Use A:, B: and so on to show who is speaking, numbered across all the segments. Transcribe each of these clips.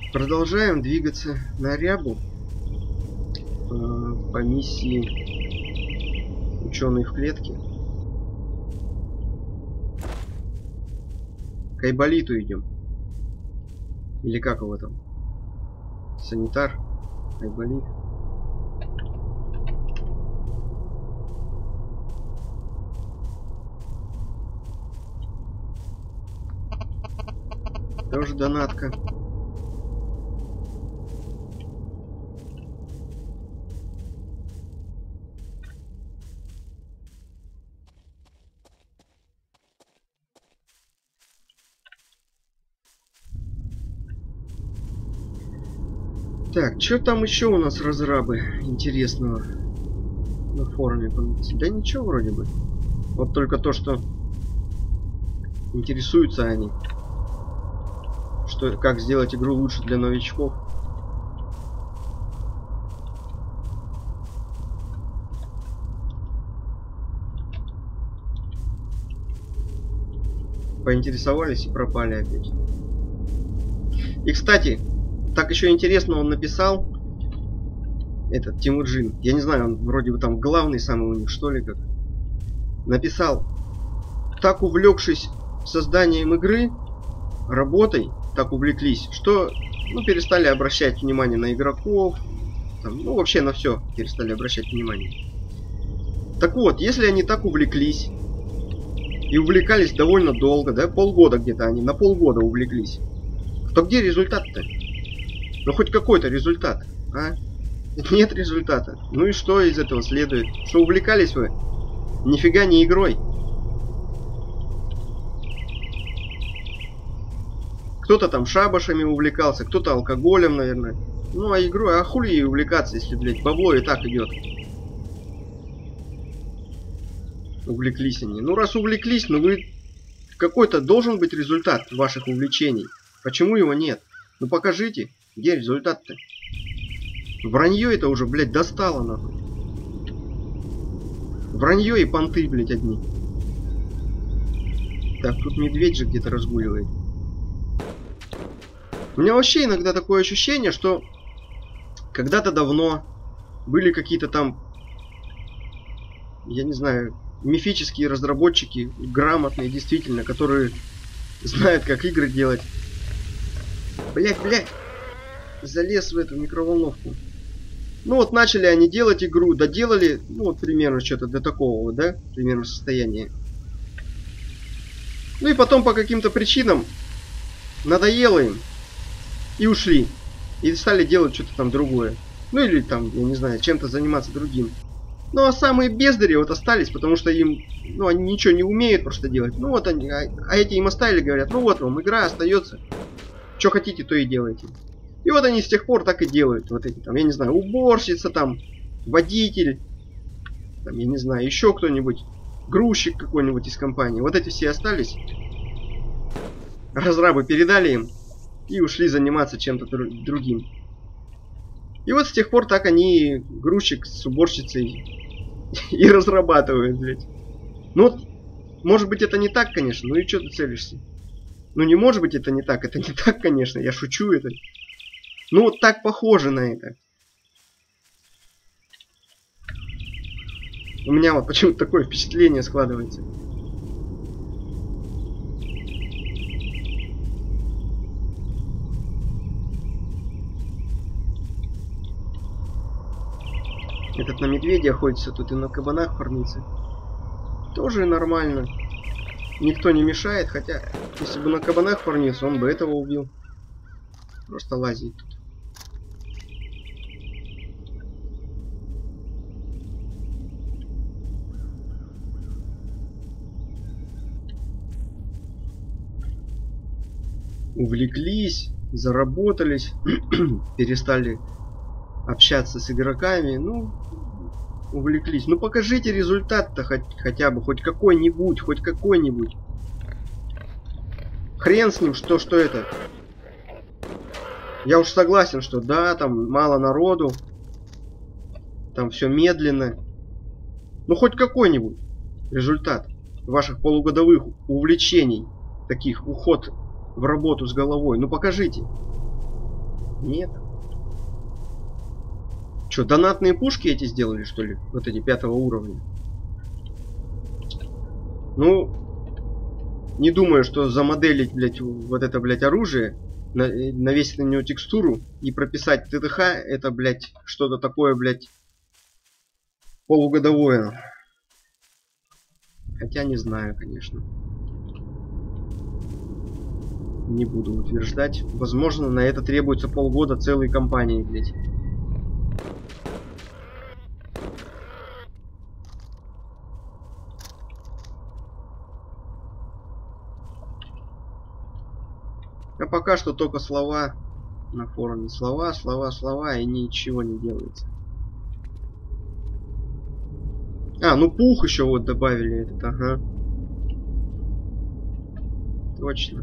A: Продолжаем двигаться на Рябу по миссии «Ученые в клетке». К Айболиту идем. Или как его там? Санитар? Айболит? Тоже донатка. Так, что там еще у нас разрабы интересного на форуме? Да ничего вроде бы. Вот только то, что интересуются они, что как сделать игру лучше для новичков. Поинтересовались и пропали опять. И кстати, так еще интересно, он написал, этот Тимуджин, я не знаю, он вроде бы там главный самый у них, что ли, как. Написал: так увлекшись созданием игры, работой, так увлеклись, что перестали обращать внимание на игроков, там, вообще на все перестали обращать внимание. Так вот, если они так увлеклись и увлекались довольно долго, да, полгода где-то они, на полгода увлеклись, то где результат-то? Ну хоть какой-то результат, а? Нет результата. Ну и что из этого следует? Что увлекались вы нифига не игрой. Кто-то там шабашами увлекался, кто-то алкоголем, наверное. Ну а игрой, а хули ей увлекаться, если, блядь, бабло и так идет. Увлеклись они. Ну раз увлеклись, вы... Какой-то должен быть результат ваших увлечений. Почему его нет? Ну покажите, где результат-то? Вранье это уже, блядь, достало, нахуй. Вранье и понты, блядь, одни. Так, тут медведь же где-то разгуливает. У меня вообще иногда такое ощущение, что когда-то давно были какие-то там, я не знаю, мифические разработчики, грамотные, действительно, которые знают, как игры делать. Блять, залез в эту микроволновку. Ну вот начали они делать игру, доделали, примерно что-то до такого, да, примерно состояния. Ну и потом по каким-то причинам надоело им. И ушли. И стали делать что-то там другое. Ну или там, я не знаю, чем-то заниматься другим. Ну а самые бездари вот остались, потому что им, они ничего не умеют просто делать. Ну вот они, а эти им оставили, говорят, ну вот вам игра остается. Что хотите, то и делайте. И вот они с тех пор так и делают. Вот эти там, я не знаю, уборщица там, водитель, там, я не знаю, еще кто-нибудь, грузчик какой-нибудь из компании. Вот эти все остались. Разрабы передали им. И ушли заниматься чем-то другим. И вот с тех пор так они грузчик с уборщицей и разрабатывают, блядь. Ну, может быть это не так, конечно. Ну и что ты целишься? Ну не может быть это не так. Это не так, конечно. Я шучу это. Ну вот так похоже на это. У меня вот почему-то такое впечатление складывается. Этот на медведя охотится, тут и на кабанах фармится. Тоже нормально. Никто не мешает, хотя, если бы на кабанах фармился, он бы этого убил. Просто лазит тут. Увлеклись, заработались, перестали общаться с игроками, увлеклись. Ну покажите результат-то хотя бы, хоть какой-нибудь, Хрен с ним, что это. Я уж согласен, что да, там мало народу, там все медленно. Ну хоть какой-нибудь результат ваших полугодовых увлечений, таких уход в работу с головой. Ну покажите. Нет. Что, донатные пушки эти сделали, что ли? Вот эти 5-го уровня. Ну, не думаю, что замоделить, блядь, вот это, блядь, оружие, навесить на него текстуру и прописать ТТХ, это, блядь, что-то такое, блядь, полугодовое. Хотя не знаю, конечно. Не буду утверждать. Возможно, на это требуется полгода целой кампании, блядь. А пока что только слова на форуме. Слова, слова, слова, и ничего не делается. А, ну пух еще вот добавили этот, ага. Точно.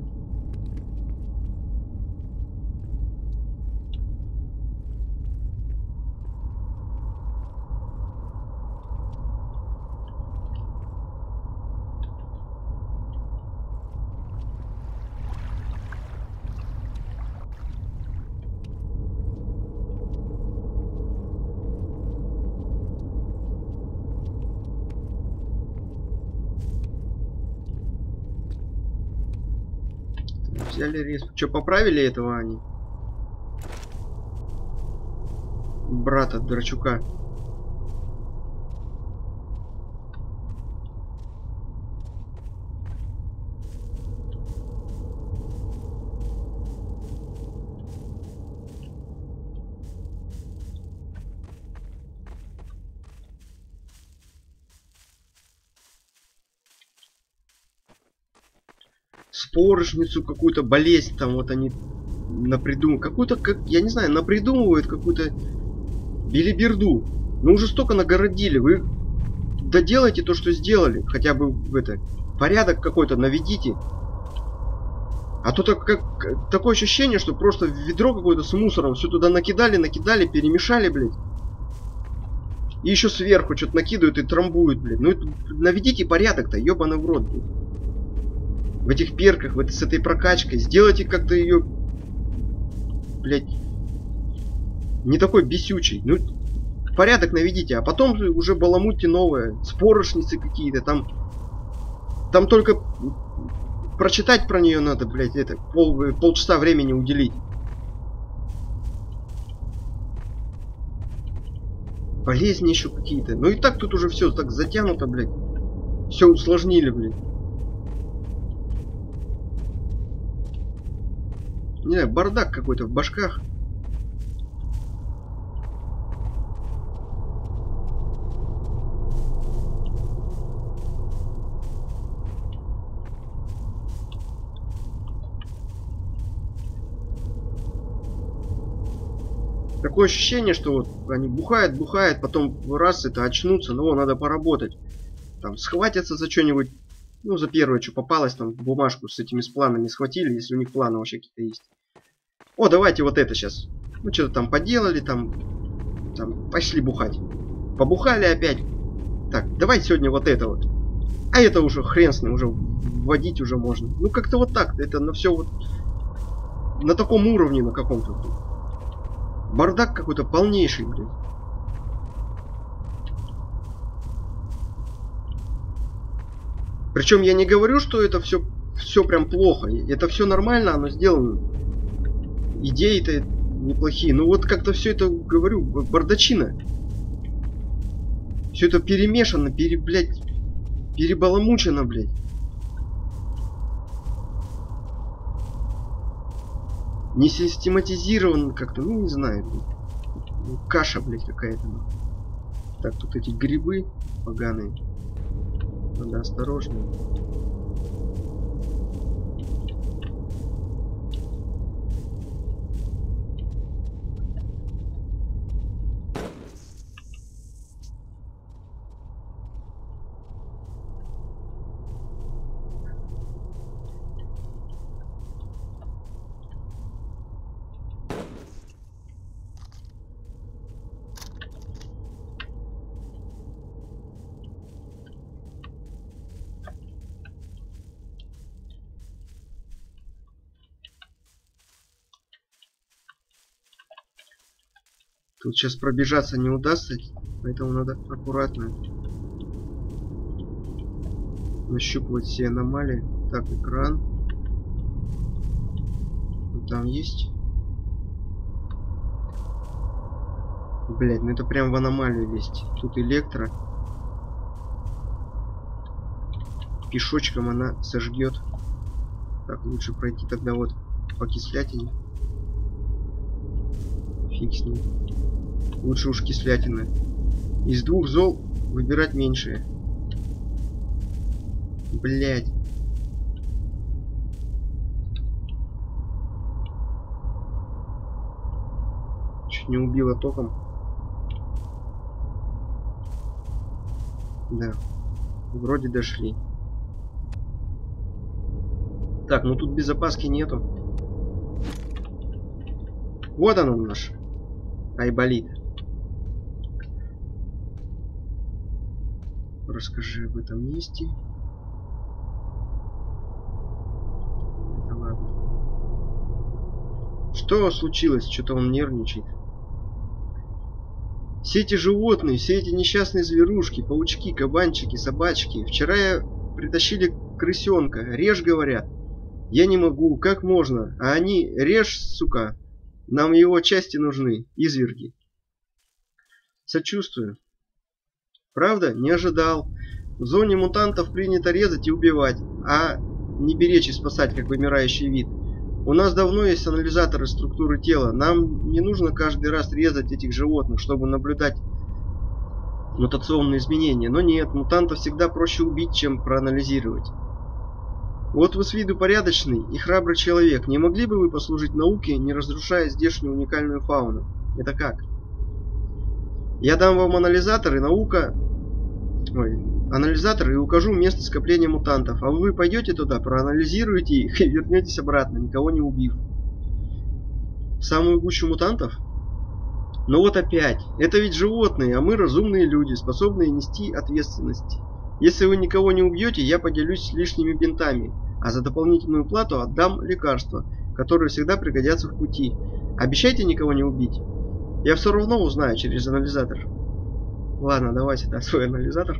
A: Взяли рейс. Что, поправили этого они? Брата Драчука. Спорожницу какую-то болезнь там вот они напридумывают. Какую-то, как, я не знаю, напридумывают какую-то билиберду. Ну уже столько нагородили. Вы доделайте то, что сделали. Хотя бы в это порядок какой-то наведите. А то так, такое ощущение, что просто ведро какое-то с мусором все туда накидали, перемешали, блядь. И еще сверху что-то накидывают и трамбуют, блядь. Ну это, наведите порядок-то, ебаный в рот, блядь. В этих перках, с этой прокачкой. Сделайте как-то ее, блядь, не такой бесючий. Ну, порядок наведите, а потом уже баламутьте новое. Спорошницы какие-то, там только прочитать про нее надо, блядь, это, полчаса времени уделить. Болезни еще какие-то. Ну и так тут уже все так затянуто, блядь. Все усложнили, блядь. Не знаю, бардак какой-то в башках. Такое ощущение, что вот они бухают, потом раз это очнутся, ну надо поработать. Там схватятся за что-нибудь, ну за первое, что попалось, там бумажку с этими планами схватили, если у них планы вообще какие-то есть. О, давайте вот это сейчас. Ну что-то там поделали, там пошли бухать. Побухали опять. Так, давайте сегодня вот это вот. А это уже хрен с ним, уже вводить уже можно. Ну как-то вот так, это на все вот на таком уровне на каком-то. Бардак какой-то полнейший, блин. Причем я не говорю, что это все прям плохо. Это все нормально, оно сделано. Идеи-то неплохие. Ну вот как-то все это, говорю, бардачина. Все это перемешано, блядь, перебаламучено, блядь. Не систематизировано как-то, ну не знаю. Ну, каша, блядь, какая-то. Так, тут эти грибы поганые. Надо осторожно. Тут сейчас пробежаться не удастся, поэтому надо аккуратно нащупывать все аномалии. Так, экран. Вот там есть. Блять, ну это прям в аномалию лезть. Тут электро. Пешочком она сожгет. Так, лучше пройти тогда вот по кислятине. Фиг с ним. Лучше уж кислятина. Из двух зол выбирать меньшее. Блять. Чуть не убило током. Да. Вроде дошли. Так, ну тут безопаски нету. Вот он наш Айболит. Расскажи об этом месте. Это ладно. Что случилось? Что-то он нервничает. Все эти животные, все эти несчастные зверушки, паучки, кабанчики, собачки. Вчера притащили крысенка. Режь, говорят. Я не могу, как можно? А они, режь, сука. Нам его части нужны, изверги. Сочувствую. Правда? Не ожидал. В зоне мутантов принято резать и убивать, а не беречь и спасать, как вымирающий вид. У нас давно есть анализаторы структуры тела. Нам не нужно каждый раз резать этих животных, чтобы наблюдать мутационные изменения. Но нет, мутантов всегда проще убить, чем проанализировать. Вот вы с виду порядочный и храбрый человек. Не могли бы вы послужить науке, не разрушая здешнюю уникальную фауну? Это как? Я дам вам анализатор и анализатор и укажу место скопления мутантов. А вы пойдете туда, проанализируете их и вернетесь обратно, никого не убив. В самую гущу мутантов? Но вот опять. Это ведь животные, а мы разумные люди, способные нести ответственность. Если вы никого не убьете, я поделюсь лишними бинтами. А за дополнительную плату отдам лекарства, которые всегда пригодятся в пути. Обещайте никого не убить. Я все равно узнаю через анализатор. Ладно, давайте да, свой анализатор.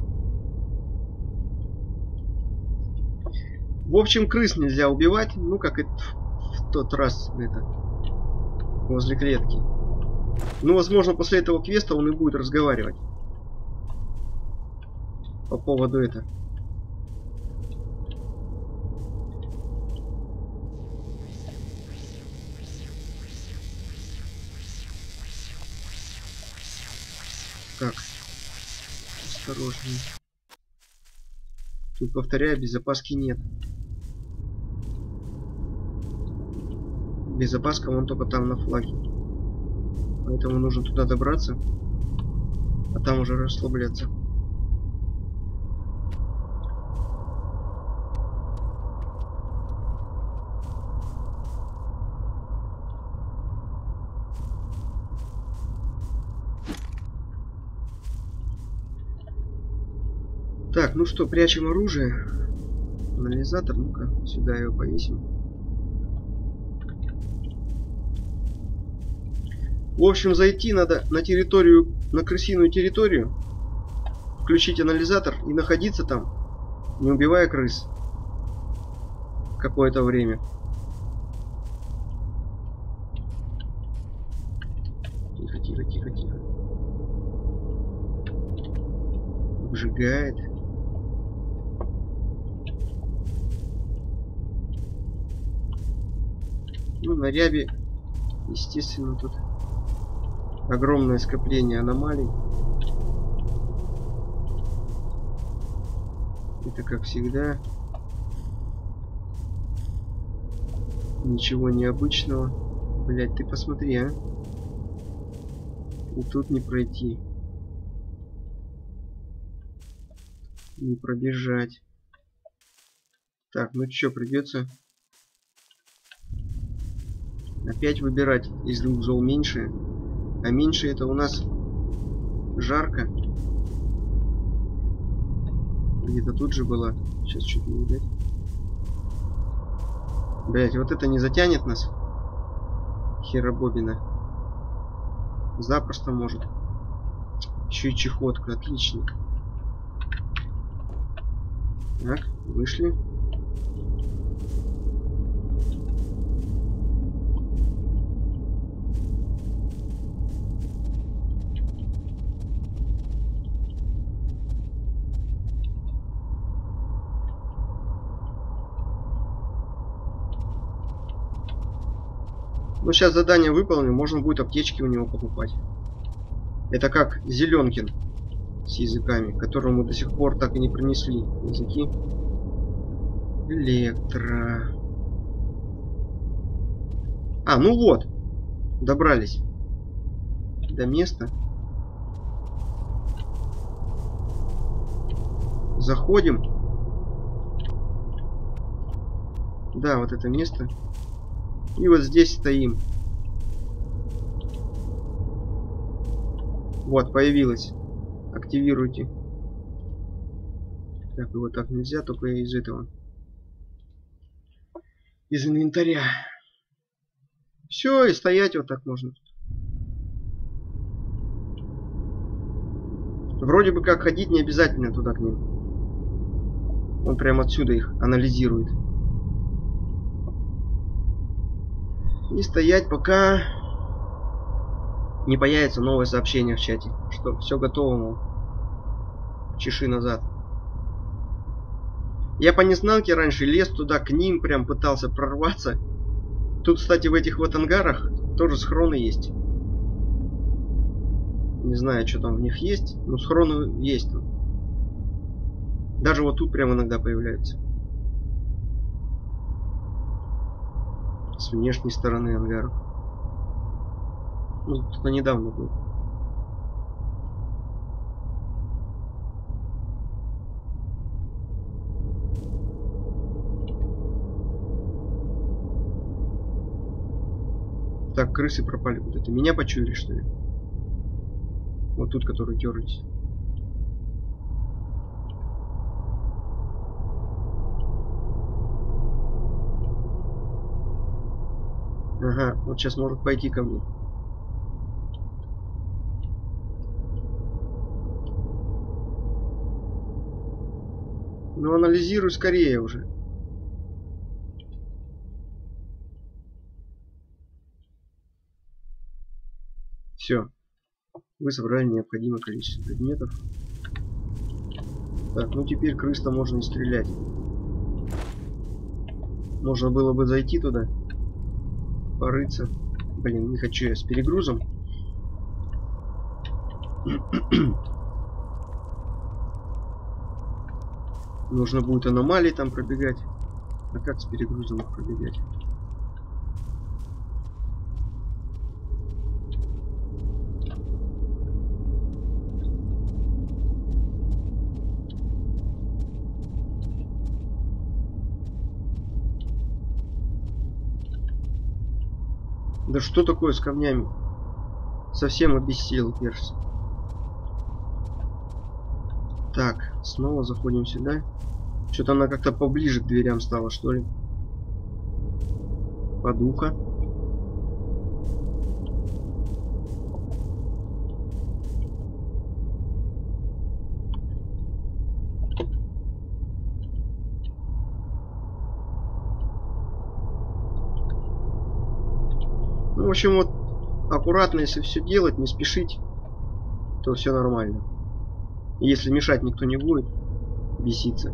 A: В общем, крыс нельзя убивать. Ну, как и в тот раз возле клетки. Ну, возможно, после этого квеста он и будет разговаривать. По поводу этого. Так, осторожней. Тут, повторяю, безопаски нет. Безопаска вон только там на флаге. Поэтому нужно туда добраться, а там уже расслабляться. Так, ну что, прячем оружие. Анализатор, ну-ка, сюда его повесим. В общем, зайти надо на территорию, на крысиную территорию, включить анализатор и находиться там, не убивая крыс, какое-то время. Тихо, тихо, тихо, тихо. Обжигает. Ну, на рябе, естественно, тут огромное скопление аномалий. Это как всегда. Ничего необычного. Блять, ты посмотри, а. И тут не пройти. Не пробежать. Так, ну что, придется опять выбирать из двух зол меньше. А меньше это у нас жарко. Где-то тут же была. Сейчас чуть не видать. Блять, вот это не затянет нас. Херобобина. Запросто может. Еще и чехотка. Отлично. Так, вышли. Ну, сейчас задание выполним, можно будет аптечки у него покупать. Это как Зеленкин с языками, которому мы до сих пор так и не принесли языки. Электро. А, ну вот. Добрались до места. Заходим. Да, вот это место. И вот здесь стоим. Вот, появилось. Активируйте. Так, его так нельзя, только из этого. Из инвентаря. Все, и стоять вот так можно. Вроде бы как ходить не обязательно туда к ним. Он прямо отсюда их анализирует. И стоять, пока не появится новое сообщение в чате, что все готово, мол. Чеши назад. Я по незналке раньше лез туда к ним, прям пытался прорваться. Тут, кстати, в этих вот ангарах тоже схроны есть. Не знаю, что там в них есть, но схроны есть там. Даже вот тут прям иногда появляются. С внешней стороны ангаров. Ну, тут недавно был. Так, крысы пропали куда-то. Меня почуяли, что ли? Вот тут, которые терлись. Ага, вот сейчас может пойти ко мне. Ну, анализируй скорее уже. Все. Вы собрали необходимое количество предметов. Так, ну теперь крыс-то можно и стрелять. Можно было бы зайти туда. Порыться. Блин, не хочу я с перегрузом. Нужно будет аномалии там пробегать. А как с перегрузом их пробегать? Да что такое с камнями? Совсем обессилел перс. Так, снова заходим сюда. Что-то она как-то поближе к дверям стала, что ли. Подуха. Ну, в общем, вот аккуратно, если все делать, не спешить, то все нормально. И если мешать никто не будет, беситься.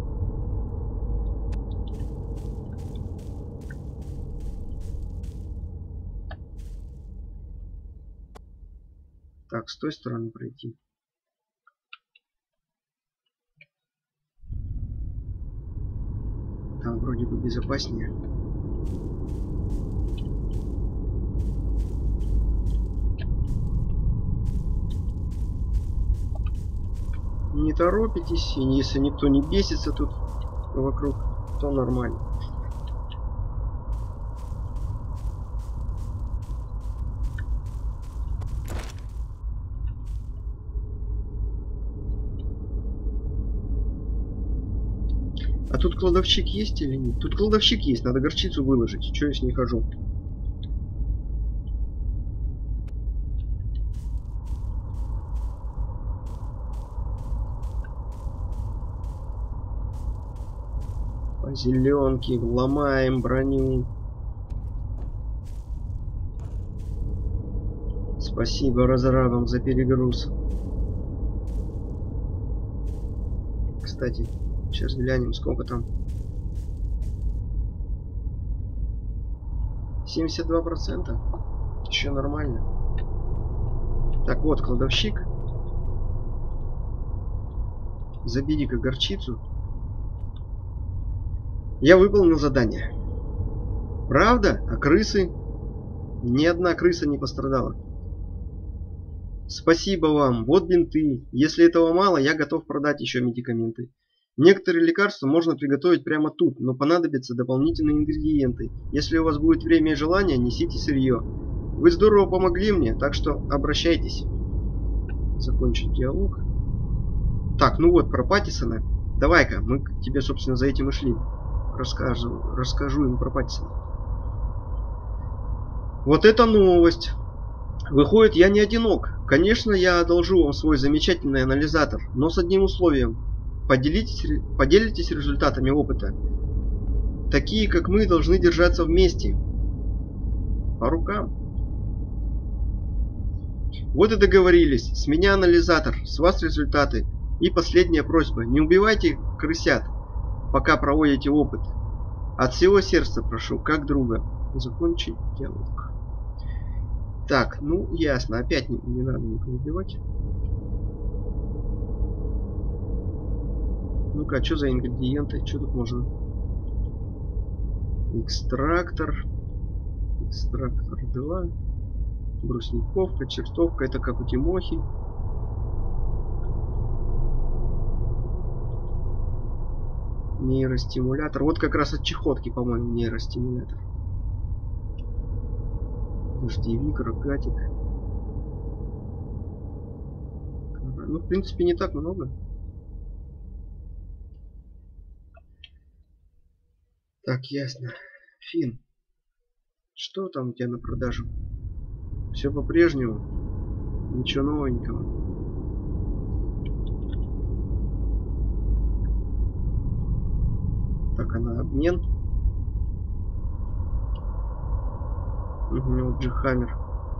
A: Так, с той стороны пройти. Там вроде бы безопаснее. Не торопитесь, и если никто не бесится тут вокруг, то нормально. А тут кладовщик есть или нет? Тут кладовщик есть, надо горчицу выложить. Чего я с ней хожу? По зеленке ломаем броню. Спасибо разрабам за перегруз. Кстати, сейчас глянем, сколько там. 72%. Еще нормально. Так, вот кладовщик. Забери-ка горчицу. Я выполнил задание. Правда? А крысы? Ни одна крыса не пострадала. Спасибо вам. Вот бинты. Если этого мало, я готов продать еще медикаменты. Некоторые лекарства можно приготовить прямо тут, но понадобятся дополнительные ингредиенты. Если у вас будет время и желание, несите сырье. Вы здорово помогли мне, так что обращайтесь. Закончить диалог. Так, ну вот про Паттисона. Давай-ка, мы к тебе, собственно, за этим и шли. Расскажу ему про Паттисона. Вот это новость. Выходит, я не одинок. Конечно, я одолжу вам свой замечательный анализатор, но с одним условием. Поделитесь результатами опыта. Такие, как мы, должны держаться вместе. По рукам. Вот и договорились. С меня анализатор, с вас результаты. И последняя просьба. Не убивайте крысят, пока проводите опыт. От всего сердца прошу, как друга. Закончить диалог. Так, ну ясно. Опять не надо никого убивать. Ну-ка, а что за ингредиенты? Что тут можно? Экстрактор. Экстрактор 2. Брусниковка, чертовка. Это как у Тимохи. Нейростимулятор. Вот как раз от чехотки, по-моему, нейростимулятор. Дождевик, рогатик. Ну, в принципе, не так много. Так, ясно. Фин, что там у тебя на продажу? Все по-прежнему. Ничего новенького. Так, она обмен. Угу, вот же Хаммер.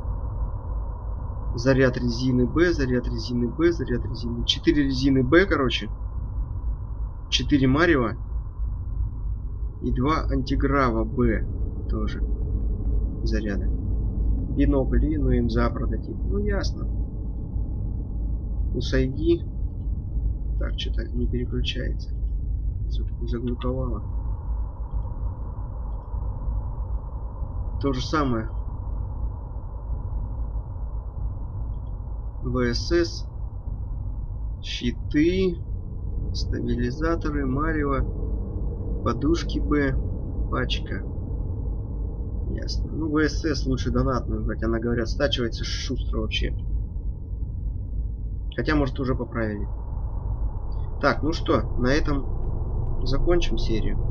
A: Заряд резины Б, заряд резины Б, заряд резины. 4 резины Б, короче. 4 Марева. И 2 антиграва Б тоже заряда. Бинокль и НМЗА прототип. Ну ясно. У Сайги. Так, что-то не переключается. Заглуковало. То же самое. ВСС. Щиты. Стабилизаторы. Марево. Подушки Б. Пачка. Ясно. Ну, ВСС лучше донатную брать. Она, говорят, стачивается шустро вообще. Хотя, может, уже поправили. Так, ну что, на этом закончим серию.